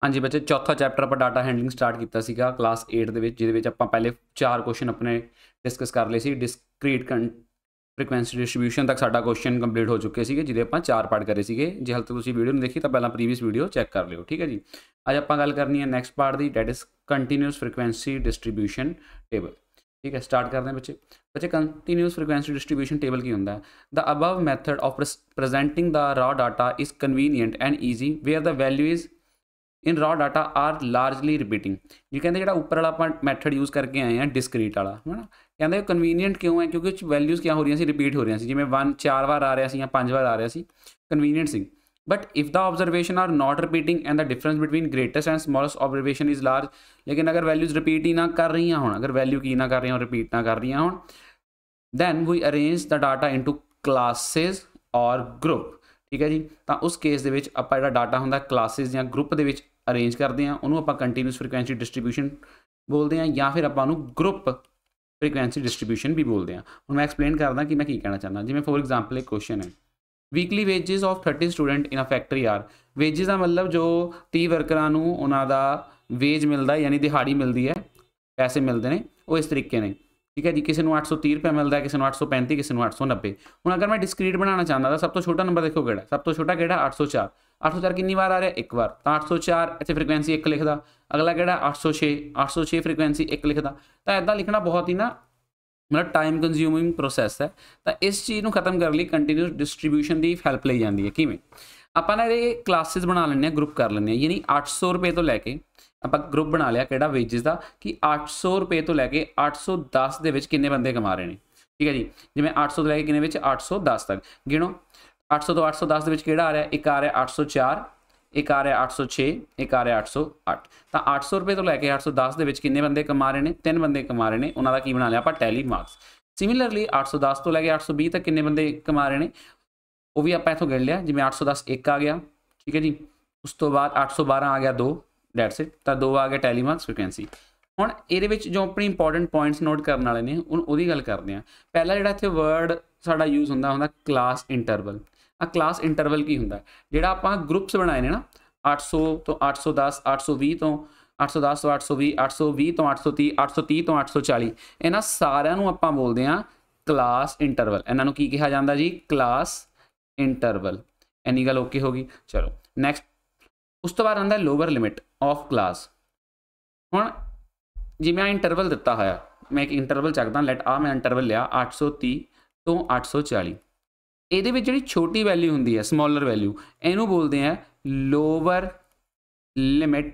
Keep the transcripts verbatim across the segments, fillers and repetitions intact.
हाँ जी बच्चे, चौथा चैप्टर ਆਪਾਂ डाटा हैंडलिंग स्टार्ट ਕੀਤਾ ਸੀਗਾ क्लास एट ਦੇ ਵਿੱਚ, ਜਿਹਦੇ ਵਿੱਚ ਆਪਾਂ ਪਹਿਲੇ चार क्वेश्चन अपने डिस्कस कर ਲਏ ਸੀ। डिस्क्रीट फ्रीकुएंसी डिस्ट्रीब्यूशन तक साडा क्वेश्चन कंप्लीट हो चुके थे, ਜਿਹਦੇ ਆਪਾਂ चार पार्ट करे ਸੀਗੇ। ਜੇ ਹਾਲੇ ਤੱਕ ਤੁਸੀਂ ਵੀਡੀਓ नहीं देखी तो पहला प्रीवियस वीडियो चेक कर लियो, ठीक है जी। ਅੱਜ ਆਪਾਂ ਗੱਲ करनी है नैक्सट पार्ट की, that is continuous frequency distribution table. ठीक है, स्टार्ट करते हैं बच्चे। बच्चे कंटीन्यूअस फ्रीकुएंसी डिस्ट्रीब्यूशन टेबल की होंगे? The above method of presenting the raw data is convenient and easy where the value is in raw data are largely repeating. जी कहते जो उपर वाला आप मैथड यूज़ करके आए हैं डिस्क्रीट वाला, है ना, कहते कन्वीनियंट क्यों है? क्योंकि वैल्यूज़ क्या हो रही सी, रिपीट हो रही सी, जिमें वन चार बार आ रहा सी या पाँच बार आ रहा सी, कन्वीनियंट सी। But if the observation are not repeating and the difference between greatest and smallest observation is large, लेकिन अगर वैल्यूज़ रिपीट ही ना कर रही हो, अगर वैल्यू की ना कर रही हो, रिपीट ना कर रही हो, then we arrange the data into classes और ग्रुप। ठीक है जी, तो उस केस के आप जो डाटा होंगे क्लासेज या ग्रुप के अरेंज करते हैं, उन्होंने आप कंटीन्यूअस फ्रीकुएंसी डिस्ट्रीब्यूशन बोलते हैं, या फिर आपू ग्रुप फ्रीकुएंसी डिस्ट्रीब्यूशन भी बोलते हैं। हूँ मैं एक्सप्लेन करदा कि मैं की कहना चाहना। जिमें फॉर एग्जाम्पल एक क्वेश्चन है, weekly wages of thirty student in a factory are. Wages का मतलब जो तीह वर्करां नूं उन्हां दा वेज मिलता है, यानी दिहाड़ी मिलती है, पैसे मिलते हैं, वो इस तरीके ने। ठीक है जी, किसी को अठ सौ तीह रुपया मिलता है, किसी को अठ सौ पैंती, किसी को अठ सौ नब्बे। हूँ अगर मैं डिस्क्रीट बनाना चाहता तो सब तो छोटा नंबर देखो कि सब तो छोटा कि अठ सौ चार। अठ सौ चार कितनी बार आ रहा है? एक बार। तो अठ सौ चार इतने फ्रीकुएंसी एक लिखता, अगला कि अठ सौ छे, अठ सौ छे फ्रीकुएंसी एक लिखता। तो इदा लिखना बहुत ही ना मतलब टाइम कंज्यूमिंग प्रोसैस है। तो इस चीज़ को खत्म करने कंटीन्यूअस डिस्ट्रीब्यूशन की हैल्प ली जाती है। किमें आप ना ये क्लासिस बना लें, ग्रुप कर लें, यानी अठ सौ रुपये तो लैके आप ग्रुप बना लिया कि वेजिज का, कि अठ सौ रुपये तो लैके अठ सौ दस के किन्ने बंदे कमा रहे हैं। ठीक है जी, जिमें अठ सौ तो लैके किन्ने अठ सौ दस तक गिनो। अठ सौ तो अठ सौ दस के आ रहा है? एक आ रहा है अठ सौ चार, एक आ रहा है अठ सौ छे, एक आ रहा है अठ सौ अठ। तो अठ सौ रुपये तो लैके अठ सौ दस के किन्ने बंदे कमा रहे हैं? तीन बंदे कमा रहे हैं। उन्होंने की बना लिया आप टैली मार्क्स। सिमिलरली अठ सौ दस तो लैके अठ सौ भी तक किन्ने बंदे कमा रहे हैं, वो भी आप इतों गिन लिया। जिमें अठ सौ दस एक आ गया, ठीक है जी, उस तो बाद अठ सौ बारह आ गया दो, डेट्स इट। तो दो आ गया टैली मार्क्स फ्रीकुएंसी। हुण ये जो अपनी इंपॉर्टेंट पॉइंट्स नोट करने वाले ने हुण उहदी गल करते हैं। पहला जो इत्थे वर्ड साडा यूज होंदा होंदा क्लास इंटरवल। आ क्लास इंटरवल की होंदा जिहड़ा आपां ग्रुप्स बनाए ने ना, अठ सौ तो अठ सौ दस, अठ सौ भी तो अठ सौ दस तो अठ सौ भी, अठ सौ भी तो अठ सौ तीह, अठ सौ तीह तो अठ सौ चाली, इन्हां सारिਆਂ ਨੂੰ आपां बोलते हैं क्लास इंटरवल। इन्हां नूं की कहा जाता जी? Class interval. इन्नी गल ओके होगी। चलो नैक्सट, उस तो बाद आंदा लोअर लिमिट ऑफ क्लास। हुण जिवें आ इंटरवल दिता होया, मैं एक इंटरवल चकदा, लैट आ मैं इंटरवल लिया अठ सौ तीह तो अठ सौ चाली। ये जी छोटी वैल्यू होंगी है, स्मॉलर वैल्यू, इनू बोलते हैं लोअर लिमिट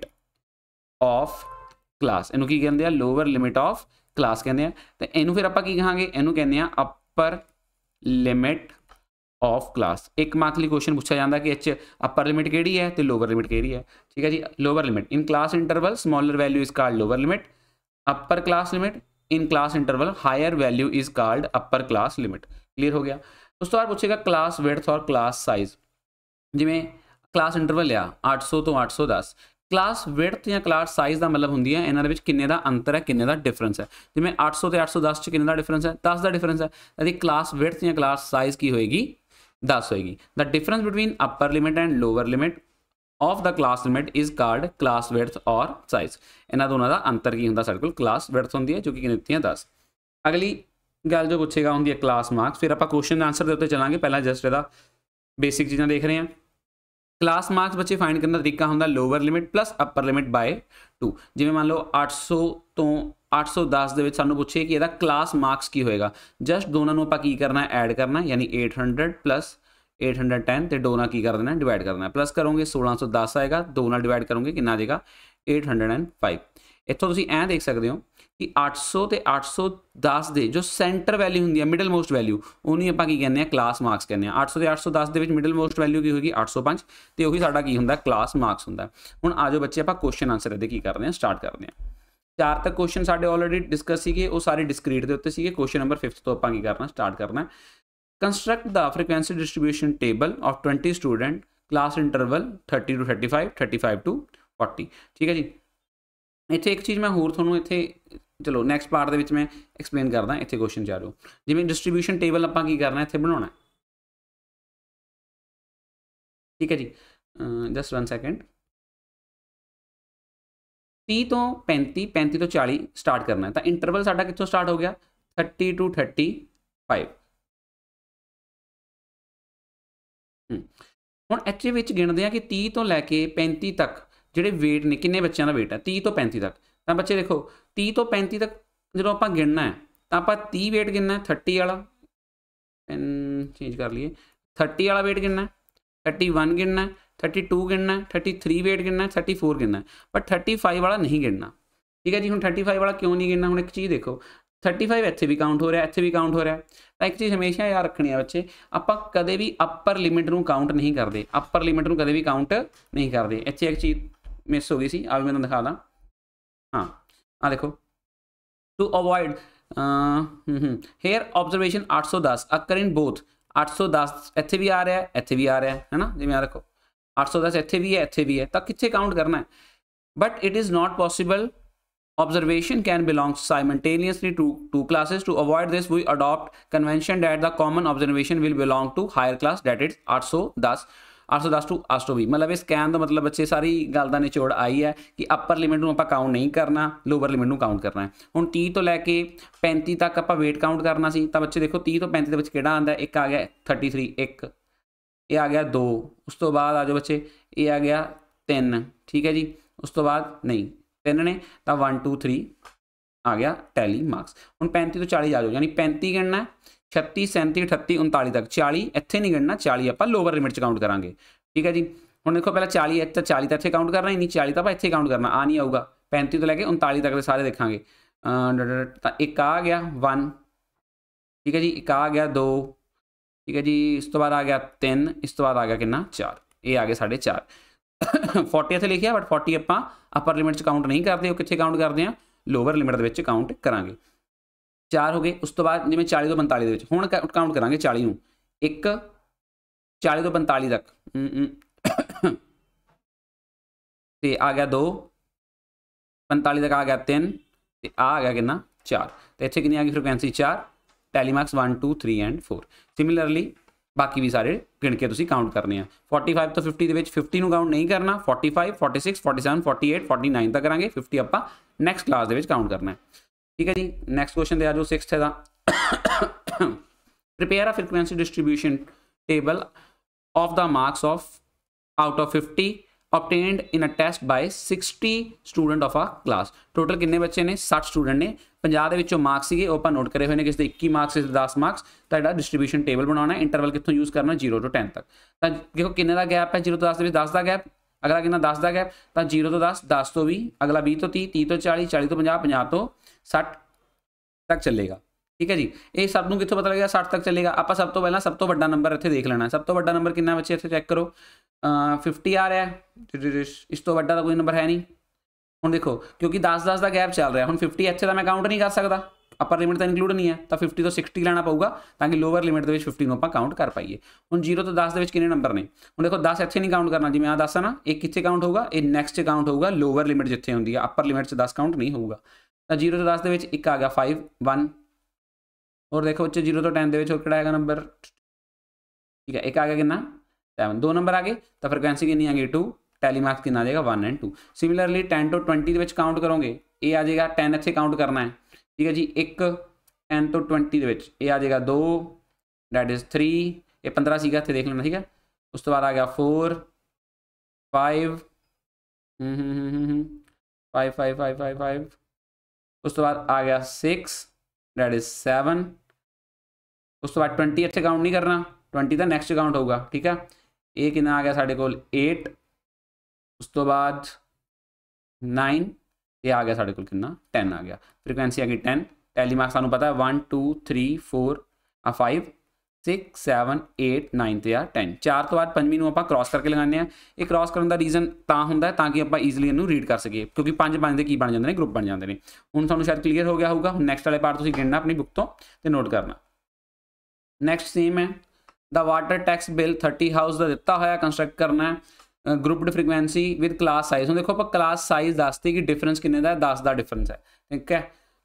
ऑफ क्लास। इनू की कहते हैं? लोअर लिमिट ऑफ क्लास कहते हैं। तो इनू फिर आप कहांगे? इनू कहते हैं अपर लिमिट ऑफ क्लास। एक मार्क लिए क्वेश्चन पूछा जाता कि इस अपर लिमिट केड़ी है तो लोअर लिमिट केड़ी है। ठीक है जी, lower limit in class interval smaller value is called lower limit, upper class limit in class interval higher value is called upper class limit. Clear हो गया। उस तो बाद पूछेगा क्लास विड्थ और क्लास साइज। जिमें क्लास इंटरवल लिया अठ सौ तो अठ सौ दस, क्लास विड्थ या क्लास साइज का मतलब होंगी है इन्होंने किन्ने का अंतर है, किन्ने का डिफरेंस है। जिमें अठ सौ तो अठ सौ दस किन्ने का डिफरेंस है? दस का डिफरेंस है। यदि क्लास विड्थ या क्लास साइज की होएगी? दस होएगी। The difference between upper limit and lower limit of the class limit is called class width और साइज। इन्होंने दोनों का अंतर की होंगे? साडे कोल क्लास विड्थ होंगी है जो कि दित्ती है दस। अगली गल जो पूछेगा होंगी है क्लास मार्क्स। फिर आप क्वेश्चन आंसर के उत्ते चलांगे, पहला जस्ट इहदा बेसिक चीज़ां देख रहे हैं। क्लास मार्क्स बच्चे फाइंड करने का तरीका होंगे lower limit plus upper limit by two. जिवें मान लो अठ सौ तो अठ सौ दस के सानू पूछे कि यदा क्लास मार्क्स की होएगा, जस्ट दोनों आप की करना है ऐड करना, यानी eight hundred plus eight hundred ten तो दो ना की कर देना डिवाइड करना है, प्लस करोगे सोलह सौ दस आएगा, दो ना डिवाइड करोगे कितना आ जाएगा? Eight hundred and five. इतों तुम ऐ देख सकते हो कि अठ सौ तो अठ सौ दस के जो सेंटर वैल्यू होंगी है मिडल मोस्ट वैल्यू, उन्हें आप कहने क्लास मार्क्स कहने। अठ सौ तो अठ सौ दस के मिडल मोस्ट वैल्यू की होगी? अठ सौ पाँच। तो वही साडा की होंगे क्लास मार्क्स होंगे। हुण आ जाओ बच्चे आप क्वेश्चन आंसर ये की करते हैं, स्टार्ट करते हैं। चार तक क्वेश्चन साडे ऑलरेडी डिस्कस सीगे, वो सारे डिस्क्रीट के उत्ते सीगे। क्वेश्चन नंबर फिफ्थ तो आप की करना स्टार्ट करना है। Construct the frequency distribution table of twenty student class interval thirty to thirty five, thirty five to forty. ठीक है जी। इत्थे एक चीज़ मैं होर तुहानूं इत्थे चलो नैक्सट पार्ट दे विच मैं एक्सप्लेन करदा। इत्थे क्वेश्चन जा रहे हो जिवें डिस्ट्रीब्यूशन टेबल आपां की करना इत्थे बनाउणा। ठीक है जी, जस्ट वन सैकेंड। तीह तो पैंती, पैंती तो चाली स्टार्ट करना है, तो इंटरवल साडा कित्थों स्टार्ट हो गया थर्टी टू थर्टी फाइव। हुण इत्थे विच गिणदे आ कि तीह तो लैके पैंती तक जिहड़े वेट ने, किन्ने बच्चों का वेट है तीह तो पैंती तक, तो बच्चे देखो तीह तो पैंती तक जो आप गिनना है तो आप तीह वेट गिनना है, थर्टी वाला पेन चेंज कर लिए, थर्टी वाला वेट गिनना है, थर्टी वन गिनना है, थर्टी टू गिनना है, थर्टी थ्री वेट गिनना है, थर्टी फोर गिनना है, पर थर्टी फाइव वाला नहीं गिनना। ठीक है जी, हम थर्टी फाइव वाला क्यों नहीं गिनना, हम एक चीज़ देखो थर्टी फाइव इत्थे भी काउंट हो रहा है, इत्थे भी काउंट हो रहा है, तो एक चीज़ हमेशा याद रखनी है बच्चे, आप कदे भी अपर लिमिट नूं काउंट नहीं करते, अपर लिमिट नूं कदे भी काउंट नहीं करते। इत्थे एक चीज़ मिस हो गई सी, आ भी मैं दिखा दा, हाँ आ देखो, टू अवॉइड हेयर ऑब्जर्वेशन आठ सौ दस अकर इन बोथ, आठ सौ दस इत्थे भी आ रहा है, इत्थे भी आ रहा है, है ना, जिवें आ देखो आठ सौ दस इत्थे भी है, इत्थे भी है, तो कित्थे काउंट करना है, but it is not possible observation can belong simultaneously to two classes. To avoid this we adopt convention that the common observation will belong to higher class, that is आठ सौ दस, आठ सौ दस टू आठ सौ बीस। मतलब इस कहने का मतलब बच्चे सारी गल का निचोड़ आई है कि अपर लिमिट में आप काउंट नहीं करना, लोअर लिमिट में काउंट करना है। हुण तीह तो लैके पैंती तक आप वेट काउंट करना सी, तो बच्चे देखो तीह तो पैंती के किहड़ा आंदा, एक आ गया थर्टी थ्री, एक ये आ गया दो, उस तो बाद आ जाओ बच्चे ये आ गया तीन, ठीक है जी, उस तो बाद नहीं तीन ने, तो वन टू थ्री आ गया टैली मार्क्स। हुण पैंती तो चाली आ जाओ, यानी पैंती गिनना है, छत्ती सैंती अठत्ती उनताली तक, चाली इत्थे नहीं गिनना, चाली आप लोअर लिमिट च काउंट करांगे। ठीक है जी, हुण देखो पहले चाली इत्थे, चाली तो इत्थे काउंट करना ही नहीं, चाली तो आप इत्थे काउंट करना, आ नहीं आऊगा, पैंती तो लैके उनताली तक के सारे देखांगे। तो एक आ गया वन, ठीक है जी, एक आ गया दो, ठीक है जी, इस तो बाद आ गया तीन, इस तो बाद आ गया कितना चार, ये आ गए साढ़े चार। फोर्टी इत्थे लिखिया, बट फोर्टी आपां अपर लिमिट च काउंट नहीं करते, कित्थे काउंट करते हैं लोअर लिमिट दे विच काउंट करांगे। चार हो गए, उस तो बाद जिवें चाली तो पंताली दे विच हुण काउंट करांगे चाली नूं, एक चाली तो पंताली तक ते आ गया दो, पंताली तक आ गया तीन, ते आ गया कितना चार, तो इत्थे कितनी आ गई फ्रीक्वेंसी चार, tally marks one two three and four. Similarly बाकी भी सारे गिण के तुसीं काउंट करने हैं। फोर्टी फाइव तो फिफ्टी के फिफ्टी नूं काउंट नहीं करना, forty five forty six forty seven forty eight forty nine तक करांगे, फिफ्टी आपां नैक्सट क्लास दे काउंट करना है। ठीक है जी, नैक्सट क्वेश्चन दे आ जाओ, सिक्स्थ है prepare a frequency distribution table of the marks of out of fifty obtained in a test by sixty student of a class. Total कितने बच्चे ने, साठ स्टूडेंट ने, पचास के मार्क्स सीगे वो नोट करे हुए हैं, किसी इक्की मार्क्स किसी दस मार्क्स, तो डिस्ट्रीब्यूशन टेबल बनाना है, इंटरवल कितों यूज़ करना जीरो टू टेन तक। तो देखो किन्ने का गैप है, जीरो तो दस दस का गैप, अगला कितना दस का गैप, तो जीरो तो दस, दस तो भी, अगला बीस तो तीह, तीह तो चाली, चाली तो पचास, पचास तो सठ तक चलेगा। ठीक है जी, ये सब नूं कित्थों पता लगेगा साठ तक चलेगा, आप सब तो पहला सब तो बड़ा नंबर इत्थे देख लेना, सब तो बड़ा नंबर कितना बच्चे इत्थे चैक करो, फिफ्टी आ रहा है, इस तो बड़ा तो कोई नंबर है नहीं। हुण देखो क्योंकि दस दस का गैप चल रहा है, हुण फिफ्टी इत्थे तो मैं काउंट नहीं कर सकता, अपर लिमिट तो इंक्लूड नहीं है, तो फिफ्टी तो सिक्सटी लेना पऊगा ताकि लोअर लिमिट के फिफ्टी नूं आपां काउंट कर पाइए। हुण जीरो तो दस के कितने नंबर ने, हुण देखो दस इत्थे नहीं काउंट करना, जिवें आ दस है ना, एक कित्थे काउंट होगा, ये नैक्सट काउंट होगा, लोअर लिमिट जिथे होंदी है, अपर लिमिट च दस काउंट नहीं होगा। तो जीरो तो दस के एक आ गया फाइव वन, और देखो बच्चे जीरो तो टेन के किहड़ा है नंबर, ठीक है, एक आ गया कितना सैवन, दो नंबर आ गए, तो फ्रिक्वेंसी कितनी आ गई टू, टैली मार्क्स कितना आ जाएगा one and two. Similarly ten to twenty के काउंट करोगे, ये आ जाएगा टेन इत्थे काउंट करना है, ठीक है जी, एक टेन तो ट्वेंटी के आ जाएगा दो, डैट इज थ्री, ये पंद्रह सीगा इत्थे देख लेना, ठीक है, उस तो बाद आ गया four five five five five five five, उस तो बाद आ गया सिक्स, डैट इज सैवन, उस तो बाद ट्वेंटी इत्थे काउंट नहीं करना, ट्वेंटी का नैक्सट काउंट होगा। ठीक है, ये कितना आ गया साढ़े कोल एट, उस तो बाद नाइन, ये आ गया साढ़े कोल कितना टेन आ गया, फ्रीक्वेंसी आ गई टेन, टैली मार्क्स सानू पता है वन टू थ्री फोर आ five six seven eight nine तो आ टेन, चार तो बाद पंजवीं नूं आपां क्रॉस करके लगाने, ये क्रॉस करने का रीजन तां हुंदा है ताकि आपां ईजिली इनू रीड कर सकीए, क्योंकि पंज पंज दे की बन जाते हैं, ग्रुप बन जाते हैं। हुण तुहानूं शायद क्लीयर हो गया होगा, नैक्सट वाले पार्ट तुसीं गिणना अपनी बुक तो ते नोट करना। नैक्सट सेम है, the water tax bill thirty house का दिता होया कंस्ट्रक्ट करना है, grouped frequency with class size. देखो आप क्लास साइज दसते कि डिफरेंस किन्ने दा है, दस का डिफरेंस है, ठीक है,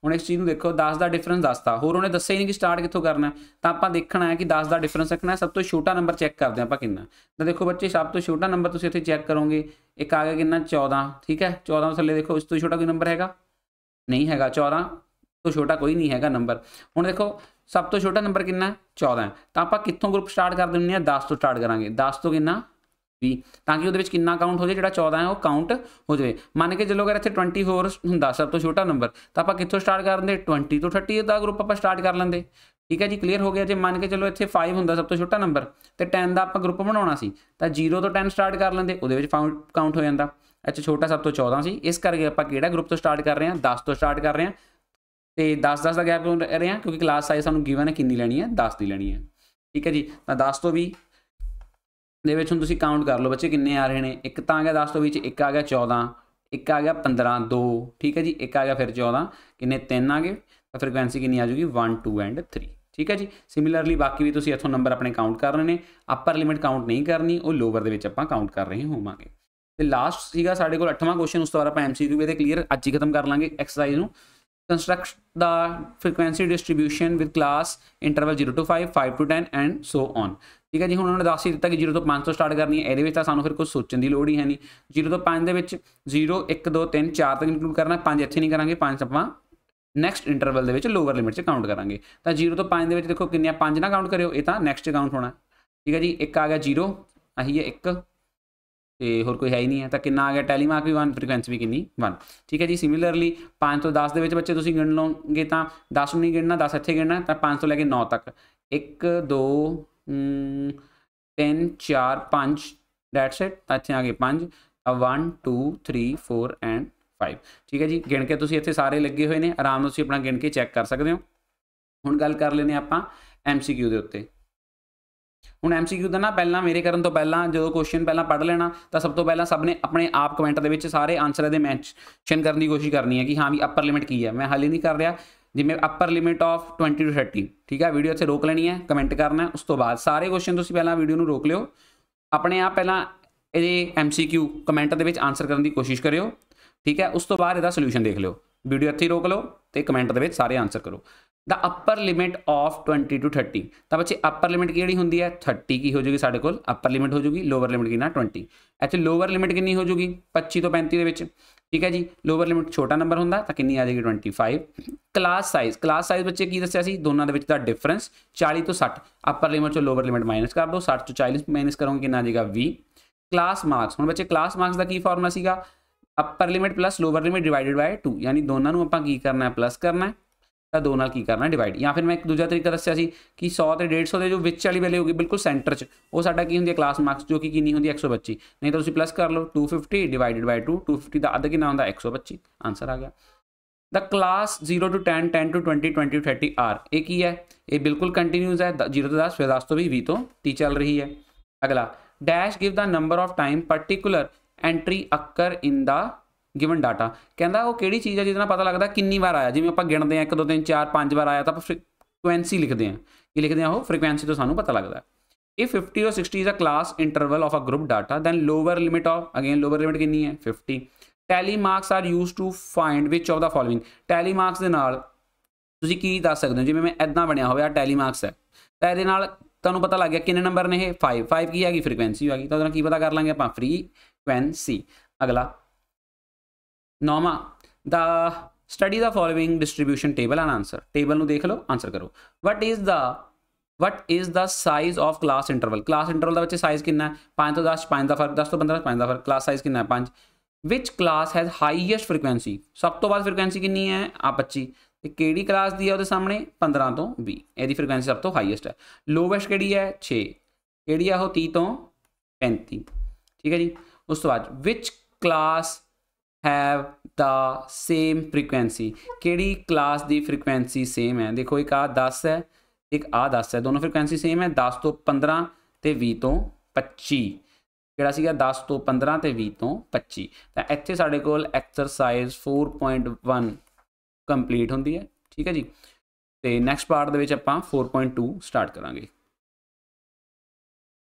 ਹੁਣ इस चीज़ में देखो दस का डिफरेंस दसता होर उन्हें दस्या ही नहीं कि स्टार्ट कितों करना है, तो आप देखना है कि दस का डिफरेंस रखना है। सब तो छोटा नंबर चैक करते हैं आप कितना, तो देखो बच्चे सब तो छोटा नंबर तुम इतने चैक करोगे, एक आ गया कितना चौदह, ठीक है चौदह थले देखो इस तो छोटा कोई नंबर हैगा नहीं हैगा, चौदह तो छोटा कोई नहीं हैगा नंबर। हुण देखो सब तो छोटा नंबर कितना है चौदह है, तो आप कितों ग्रुप स्टार्ट कर देंगे दस तो स्टार्ट करांगे, दस तो कितना भी, ताकि वो कितना काउंट हो जाए जो चौदह है वो काउंट हो जाए। मान के चलो अगर इतने ट्वेंटी फोर होंगे सब तो छोटा नंबर, तो आप कितों स्टार्ट कर दें ट्वेंटी तो थर्टी का ग्रुप आप स्टार्ट कर लेंगे, ठीक है जी क्लीयर हो गया। जो मान के चलो इतने फाइव होंगे सब तो छोटा नंबर, तो टेन का आप ग्रुप बनाना सी, तो जीरो तो टेन स्टार्ट कर लेंगे, वो काउंट हो जाता। अच्छा छोटा सब तो चौदह सी, इस करके आप किहड़ा ग्रुप तो स्टार्ट कर रहे हैं दस तो स्टार्ट कर रहे हैं, तो दस दस का गैप क्यों ले रहे हैं क्योंकि क्लास साइज सानू गिवन है कितनी लेनी है दस की लेनी है, ठीक है जी। तो दस तो भी दे विच हुण तुसीं काउंट कर लो बच्चे किन्ने आ रहे हैं, एक तो आ गया दस तो बीच, एक आ गया चौदह, एक आ गया पंद्रह दो, ठीक है जी एक आ गया फिर चौदह, किन्ने तीन आ गए, तो फ्रिक्वेंसी कितनी आ जाएगी वन टू एंड थ्री, ठीक है जी। सिमिलरली बाकी भी तुसीं इत्थों नंबर अपने काउंट कर रहे हैं, अपर लिमिट काउंट नहीं करनी, वो लोवर दे विच आपां काउंट कर रहे होवांगे। तो लास्ट सीगा साडे कोल अठवां क्वेश्चन, उस तो बाद आपां एमसीक्यू भी क्लीयर अज ही खत्म कर लांगे एक्सरसाइज नूं। Construct the frequency distribution with class interval zero to five, five to ten and so on, ठीक है जी। हुण उन्होंने दस ही दिता कि जीरो तो पाँच तो स्टार्ट करनी है, ये सानू फिर कुछ सोचने की लोड़ ही है नहीं। जीरो तो पाँच के जीरो एक दो तीन चार तक इंक्लूड करना, पाँच इत्थे नहीं करांगे, पाँच आपां नैक्सट इंटरवल के लोअर लिमिट से काउंट करांगे। तो जीरो तो पाँच के देखो किन्नियां पाँच ना काउंट करियो, ये तो नैक्सट काउंट होना, ठीक है जी। एक आ गया जीरो अही है एक, तो होर कोई है ही नहीं है, तो कितना आ गया टैली मार्क भी वन, फ्रिक्वेंसी भी कितनी वन, ठीक है जी। सिमिलरली पाँच तो दस के बच्चे तुम गिन लोगे तो दस नहीं गिनना, दस इतने गिनना, तो पाँच तो लैके नौ तक एक दो तीन चार पाँच डैट्स इट, तो इतने आ गए पाँच, one two three four and five, ठीक है जी। गिन के तुम इतने सारे लगे हुए हैं, आराम से अपना गिन के चैक कर सकते हो। हुण गल कर लेने आप एम सी क्यू के उत्ते। हुण एम सी क्यू का ना पहला मेरे करन तो पहला जो क्वेश्चन पहला पढ़ लेना, तो सब तो पहला सब ने अपने आप कमेंट के सारे आंसर दे मैंशन करने की कोशिश करनी है कि हाँ भी अपर लिमिट की है। मैं हाल ही नहीं कर रहा जिमें upper limit of twenty to thirty, ठीक है वीडियो इत्थे रोक लेनी है, कमेंट करना है, उस तो बाद सारे क्वेश्चन तुसीं पहला वीडियो नूं रोक लिओ, अपने आप पहला ये एम सी क्यू कमेंट के आंसर करने की कोशिश करियो, ठीक है। उस तो बाद इसका सोल्यूशन देख लो, वीडियो इत्थे रोक लो तो कमेंट के सारे आंसर करो। The upper limit of twenty to thirty, तो बच्चे अपर लिमिट की होंगी है थर्टी की हो जाएगी साढ़े को अपर लिमिट हो जाएगी, लोअर लिमिट की ना ट्वेंटी, इतने लोअर लिमिट कितनी हो जाएगी पच्ची तो पैंती के, ठीक है जी। लोअर लिमिट छोटा नंबर होंगे तो कितनी आ जाएगी twenty five. Class size, class size बच्चे की दसिया सी दोनों के डिफरेंस चाली तो सठ, अपर लिमिट चो लोअर लिमिट माइनस कर दो, सठ चो चालीस माइनस करोगे कितना आ जाएगा वी। क्लास मार्क्स, हम बच्चे क्लास मार्क्स का की फॉर्मूला सीगा upper limit plus lower limit divided by two, यानी दोनों आप की करना है प्लस करना है, तो दो नाल की करना डिवाइड। या फिर मैं एक दूसरा तरीका दसिया सी कि सौ तो डेढ़ सौ के जो विच वाली वैल्यू होगी बिल्कुल सेंटर च, वो साडा की होंगी क्लास मार्क्स जो कि कितनी होंगी एक सौ पच्ची, नहीं तो तुम प्लस कर लो to fifty divided by two, to fifty का अद्ध कितना होंगे एक सौ पच्ची, आंसर आ गया। The class zero to ten ten to twenty twenty to thirty are, ये की है ये बिल्कुल कंटिन्यूस है, जीरो तो दस फिर दस तो भी वी तो टी चल रही है। अगला dash give the number of time particular entry occur in the given data, कहता वो किहड़ी चीज़ है जिसना पता लगता कितनी बार आया, जिवें आपां गिणदे हैं एक दो तीन चार पाँच बार आया तो फ्रिक्वेंसी लिखते हैं, कि लिखते हैं वो फ्रिक्वेंसी तो सानू पता लगता है। इफ फिफ्टी और sixty is a class interval of a group data then lower limit of again lower limit कितनी है fifty. Tally marks are use to find which of the following, tally marks के नाल तुसीं की दस सकते हो, जिवें मैं इदां बनया होवे टैली मार्क्स है तो ये नाल तुहानूं पता लग गया कितने नंबर ने, फाइव फाइव की हैगी फ्रिक्वेंसी हैगी, तो की पता कर लांगे आपां फ्रीक्वेंसी। अगला नौवां the study the following distribution table and answer, table नूं देख लो आंसर करो। What is the what is the size of class interval, class interval का बच्चे साइज कितना है पाँच तो दस, पाँच का फर्क दस तो पंद्रह, पाँच का फर्क, क्लास साइज कितना है पाँच। Which class has highest frequency, सब तो बाद फ्रिक्वेंसी कितनी है आ पच्ची, केड़ी क्लास दी है वो सामने पंद्रह तो भी, यदि फ्रिक्वेंसी सब तो हाईएस्ट है। लोवेस्ट केड़ी है छे, केड़ी है वो तीह तो पैंती, ठीक है जी। उस तो बाद which class have the same frequency, केड़ी क्लास दी फ्रिक्वेंसी सेम है, देखो एक आ दस है एक आ दस है, दोनों फ्रिक्वेंसी सेम है, दस तो पंद्रह तो भी तो पच्ची, केड़ा सीगा दस तो पंद्रह तो भी तो पच्ची। तो इत्थे साडे कोल exercise four point one complete होंदी है, ठीक है जी। तो नैक्सट पार्ट दे विच आपां फोर पॉइंट टू स्टार्ट करांगे।